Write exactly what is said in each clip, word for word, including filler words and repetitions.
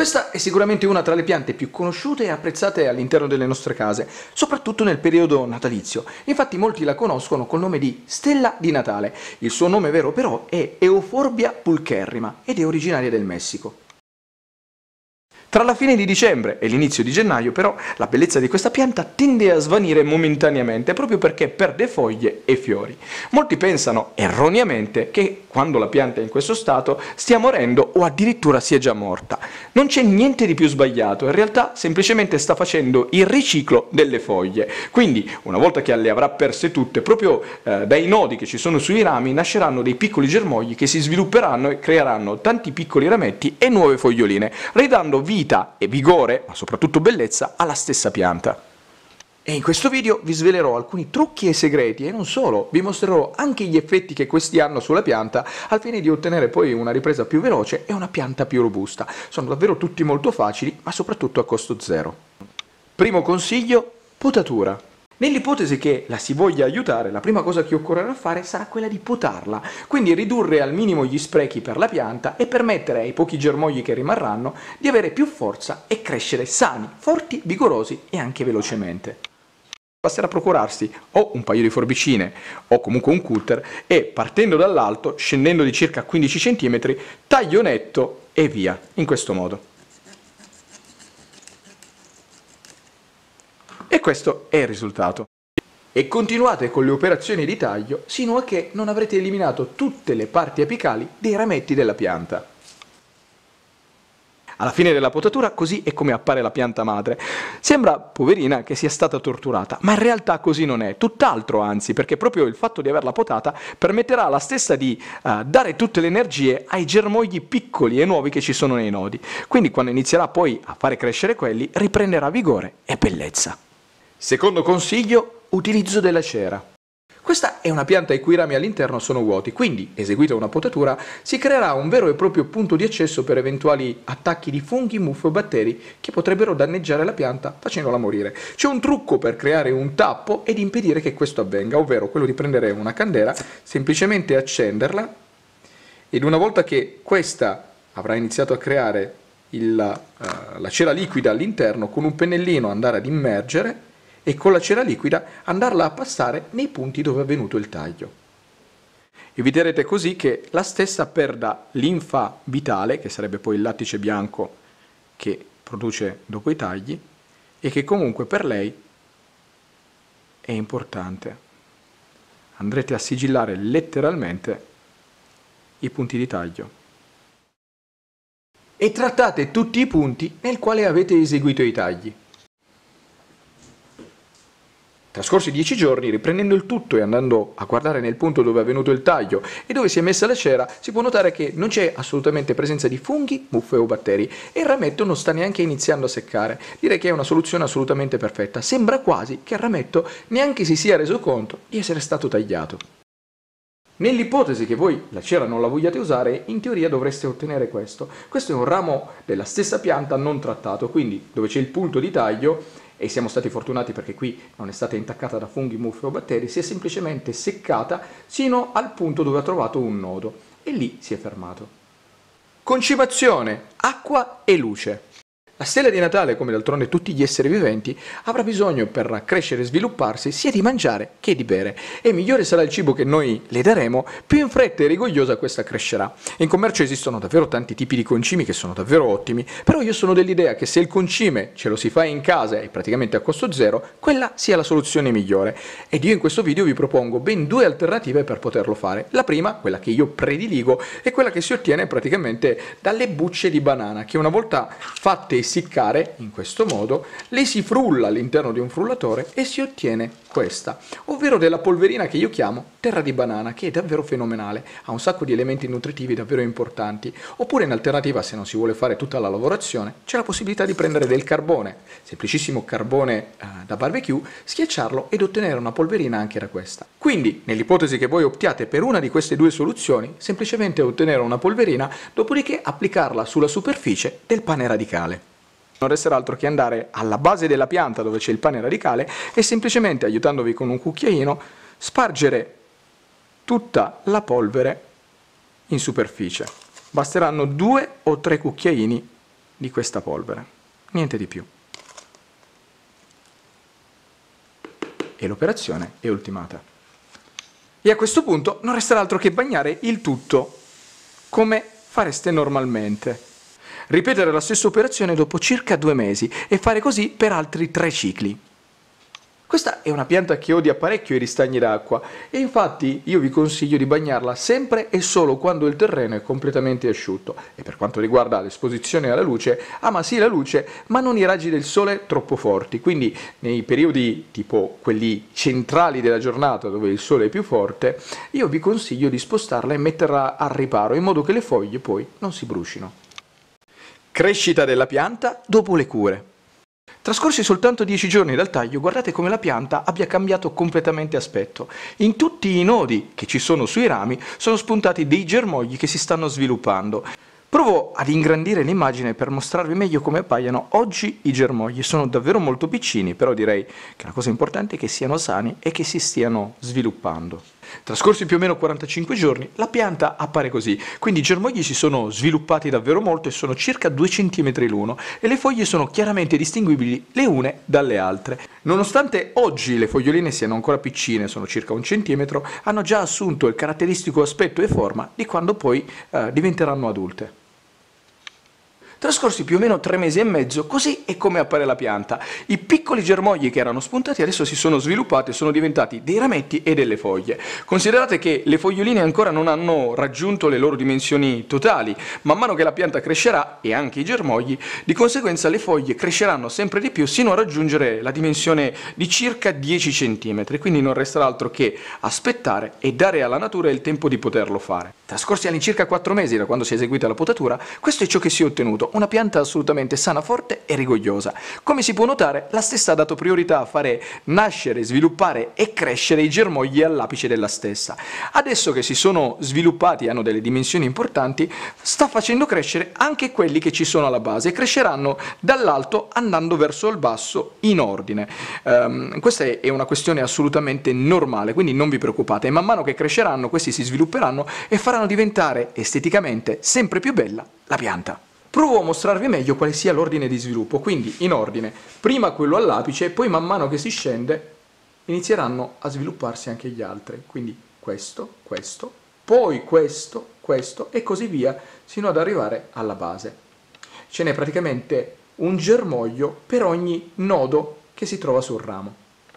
Questa è sicuramente una tra le piante più conosciute e apprezzate all'interno delle nostre case, soprattutto nel periodo natalizio. Infatti molti la conoscono col nome di stella di Natale. Il suo nome vero però è Euphorbia pulcherrima ed è originaria del Messico. Tra la fine di dicembre e l'inizio di gennaio, però, la bellezza di questa pianta tende a svanire momentaneamente proprio perché perde foglie e fiori. Molti pensano, erroneamente, che quando la pianta è in questo stato stia morendo o addirittura sia già morta. Non c'è niente di più sbagliato, in realtà semplicemente sta facendo il riciclo delle foglie. Quindi, una volta che le avrà perse tutte, proprio eh, dai nodi che ci sono sui rami nasceranno dei piccoli germogli che si svilupperanno e creeranno tanti piccoli rametti e nuove foglioline, ridando vita e vigore, ma soprattutto bellezza, alla stessa pianta. E in questo video vi svelerò alcuni trucchi e segreti e non solo, vi mostrerò anche gli effetti che questi hanno sulla pianta al fine di ottenere poi una ripresa più veloce e una pianta più robusta. Sono davvero tutti molto facili, ma soprattutto a costo zero. Primo consiglio, potatura. Nell'ipotesi che la si voglia aiutare, la prima cosa che occorrerà fare sarà quella di potarla, quindi ridurre al minimo gli sprechi per la pianta e permettere ai pochi germogli che rimarranno di avere più forza e crescere sani, forti, vigorosi e anche velocemente. Basterà procurarsi o un paio di forbicine o comunque un cutter e partendo dall'alto, scendendo di circa quindici centimetri, taglio netto e via, in questo modo. E questo è il risultato. E continuate con le operazioni di taglio sino a che non avrete eliminato tutte le parti apicali dei rametti della pianta. Alla fine della potatura così è come appare la pianta madre. Sembra, poverina, che sia stata torturata, ma in realtà così non è, tutt'altro anzi, perché proprio il fatto di averla potata permetterà alla stessa di uh, dare tutte le energie ai germogli piccoli e nuovi che ci sono nei nodi. Quindi quando inizierà poi a fare crescere quelli, riprenderà vigore e bellezza. Secondo consiglio, utilizzo della cera. Questa è una pianta i cui rami all'interno sono vuoti, quindi, eseguita una potatura, si creerà un vero e proprio punto di accesso per eventuali attacchi di funghi, muffe o batteri che potrebbero danneggiare la pianta facendola morire. C'è un trucco per creare un tappo ed impedire che questo avvenga, ovvero quello di prendere una candela, semplicemente accenderla ed una volta che questa avrà iniziato a creare il, uh, la cera liquida all'interno, con un pennellino andare ad immergere e con la cera liquida andarla a passare nei punti dove è avvenuto il taglio. Eviterete così che la stessa perda linfa vitale, che sarebbe poi il lattice bianco che produce dopo i tagli, e che comunque per lei è importante. Andrete a sigillare letteralmente i punti di taglio. E trattate tutti i punti nel quale avete eseguito i tagli. Trascorsi dieci giorni, riprendendo il tutto e andando a guardare nel punto dove è avvenuto il taglio e dove si è messa la cera, si può notare che non c'è assolutamente presenza di funghi, muffe o batteri e il rametto non sta neanche iniziando a seccare. Direi che è una soluzione assolutamente perfetta. Sembra quasi che il rametto neanche si sia reso conto di essere stato tagliato. Nell'ipotesi che voi la cera non la vogliate usare, in teoria dovreste ottenere questo. Questo è un ramo della stessa pianta non trattato, quindi dove c'è il punto di taglio, e siamo stati fortunati perché qui non è stata intaccata da funghi, muffe o batteri, si è semplicemente seccata sino al punto dove ha trovato un nodo e lì si è fermato. Concimazione, acqua e luce. La stella di Natale, come d'altronde tutti gli esseri viventi, avrà bisogno per crescere e svilupparsi sia di mangiare che di bere, e migliore sarà il cibo che noi le daremo, più in fretta e rigogliosa questa crescerà. In commercio esistono davvero tanti tipi di concimi che sono davvero ottimi, però io sono dell'idea che se il concime ce lo si fa in casa e praticamente a costo zero, quella sia la soluzione migliore. Ed io in questo video vi propongo ben due alternative per poterlo fare. La prima, quella che io prediligo, è quella che si ottiene praticamente dalle bucce di banana, che una volta fatte essiccare in questo modo le si frulla all'interno di un frullatore e si ottiene questa, ovvero della polverina che io chiamo terra di banana, che è davvero fenomenale, ha un sacco di elementi nutritivi davvero importanti. Oppure in alternativa, se non si vuole fare tutta la lavorazione, c'è la possibilità di prendere del carbone, semplicissimo carbone eh, da barbecue, schiacciarlo ed ottenere una polverina anche da questa. Quindi nell'ipotesi che voi optiate per una di queste due soluzioni, semplicemente ottenere una polverina, dopodiché applicarla sulla superficie del pane radicale. Non resterà altro che andare alla base della pianta dove c'è il pane radicale e semplicemente, aiutandovi con un cucchiaino, spargere tutta la polvere in superficie. Basteranno due o tre cucchiaini di questa polvere, niente di più. E l'operazione è ultimata. E a questo punto non resterà altro che bagnare il tutto come fareste normalmente. Ripetere la stessa operazione dopo circa due mesi e fare così per altri tre cicli. Questa è una pianta che odia parecchio i ristagni d'acqua e infatti io vi consiglio di bagnarla sempre e solo quando il terreno è completamente asciutto. E per quanto riguarda l'esposizione alla luce, ama sì la luce ma non i raggi del sole troppo forti, quindi nei periodi tipo quelli centrali della giornata dove il sole è più forte, io vi consiglio di spostarla e metterla al riparo in modo che le foglie poi non si brucino. Crescita della pianta dopo le cure. Trascorsi soltanto dieci giorni dal taglio, guardate come la pianta abbia cambiato completamente aspetto. In tutti i nodi che ci sono sui rami sono spuntati dei germogli che si stanno sviluppando. Provo ad ingrandire l'immagine per mostrarvi meglio come appaiono oggi i germogli. Sono davvero molto piccini, però direi che la cosa importante è che siano sani e che si stiano sviluppando. Trascorsi più o meno quarantacinque giorni, la pianta appare così, quindi i germogli si sono sviluppati davvero molto e sono circa due centimetri l'uno e le foglie sono chiaramente distinguibili le une dalle altre. Nonostante oggi le foglioline siano ancora piccine, sono circa un centimetro, hanno già assunto il caratteristico aspetto e forma di quando poi eh, diventeranno adulte. Trascorsi più o meno tre mesi e mezzo, così è come appare la pianta. I piccoli germogli che erano spuntati adesso si sono sviluppati e sono diventati dei rametti e delle foglie. Considerate che le foglioline ancora non hanno raggiunto le loro dimensioni totali. Man mano che la pianta crescerà, e anche i germogli, di conseguenza le foglie cresceranno sempre di più sino a raggiungere la dimensione di circa dieci centimetri. Quindi non resterà altro che aspettare e dare alla natura il tempo di poterlo fare. Trascorsi all'incirca quattro mesi da quando si è eseguita la potatura, questo è ciò che si è ottenuto. Una pianta assolutamente sana, forte e rigogliosa. Come si può notare, la stessa ha dato priorità a fare nascere, sviluppare e crescere i germogli all'apice della stessa. Adesso che si sono sviluppati e hanno delle dimensioni importanti, sta facendo crescere anche quelli che ci sono alla base e cresceranno dall'alto andando verso il basso in ordine. Um, questa è una questione assolutamente normale, quindi non vi preoccupate. Man mano che cresceranno, questi si svilupperanno e faranno diventare esteticamente sempre più bella la pianta. Provo a mostrarvi meglio quale sia l'ordine di sviluppo, quindi in ordine, prima quello all'apice, poi man mano che si scende inizieranno a svilupparsi anche gli altri, quindi questo, questo, poi questo, questo e così via, sino ad arrivare alla base. Ce n'è praticamente un germoglio per ogni nodo che si trova sul ramo.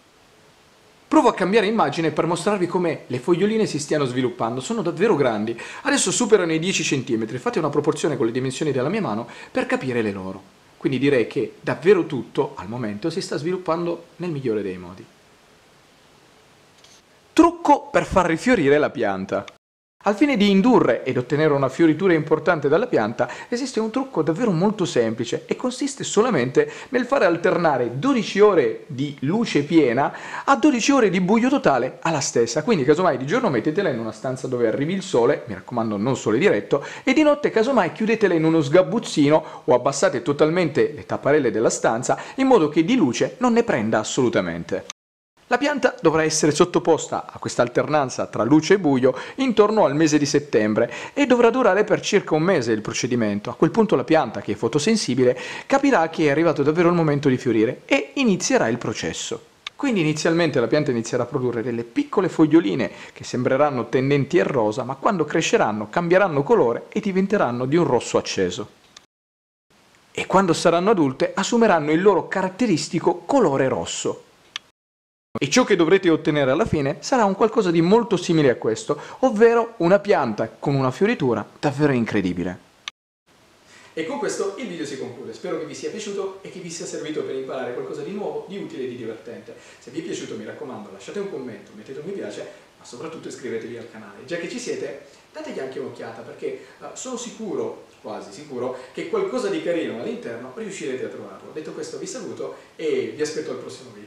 Provo a cambiare immagine per mostrarvi come le foglioline si stiano sviluppando, sono davvero grandi, adesso superano i dieci centimetri, fate una proporzione con le dimensioni della mia mano per capire le loro. Quindi direi che davvero tutto, al momento, si sta sviluppando nel migliore dei modi. Trucco per far rifiorire la pianta. Al fine di indurre ed ottenere una fioritura importante dalla pianta, esiste un trucco davvero molto semplice e consiste solamente nel fare alternare dodici ore di luce piena a dodici ore di buio totale alla stessa. Quindi casomai di giorno mettetela in una stanza dove arrivi il sole, mi raccomando non sole diretto, e di notte casomai chiudetela in uno sgabuzzino o abbassate totalmente le tapparelle della stanza in modo che di luce non ne prenda assolutamente. La pianta dovrà essere sottoposta a questa alternanza tra luce e buio intorno al mese di settembre e dovrà durare per circa un mese il procedimento. A quel punto la pianta, che è fotosensibile, capirà che è arrivato davvero il momento di fiorire e inizierà il processo. Quindi inizialmente la pianta inizierà a produrre delle piccole foglioline che sembreranno tendenti al rosa, ma quando cresceranno cambieranno colore e diventeranno di un rosso acceso. E quando saranno adulte assumeranno il loro caratteristico colore rosso. E ciò che dovrete ottenere alla fine sarà un qualcosa di molto simile a questo, ovvero una pianta con una fioritura davvero incredibile. E con questo il video si conclude, spero che vi sia piaciuto e che vi sia servito per imparare qualcosa di nuovo, di utile e di divertente. Se vi è piaciuto mi raccomando lasciate un commento, mettete un mi piace, ma soprattutto iscrivetevi al canale. Già che ci siete, dategli anche un'occhiata perché uh, sono sicuro, quasi sicuro, che qualcosa di carino all'interno riuscirete a trovarlo. Detto questo vi saluto e vi aspetto al prossimo video.